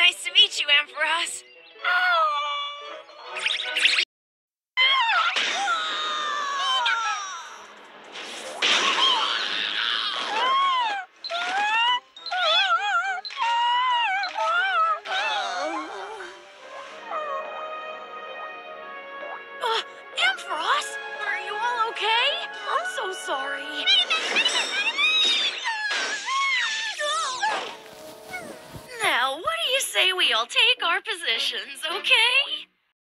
Nice to meet you, Ampharos. Ampharos, are you all okay? I'm so sorry. Now, what do you say we all take our positions, okay?